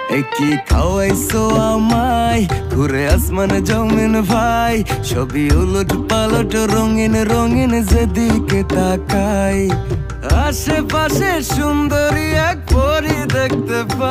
কি খাওয়াইছো আমায়, ঘুরে আসমান জমিন ভাই, সবই উলট পালট রঙিন রঙিন যেদিকে তাকাই। আশেপাশে সুন্দরী এক পরি দেখতে পাই।